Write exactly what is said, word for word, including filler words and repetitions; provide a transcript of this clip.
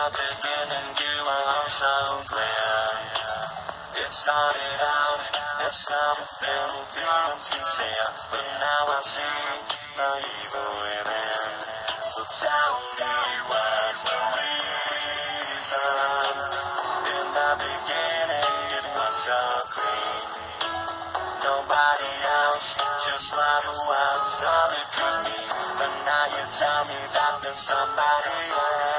beginning you were so clear. It started out as something pure and sincere, but now I see the evil within. So tell me what's the reason? In the beginning it was so clean. Nobody else, just what was all it could be. But now you tell me that there's somebody else.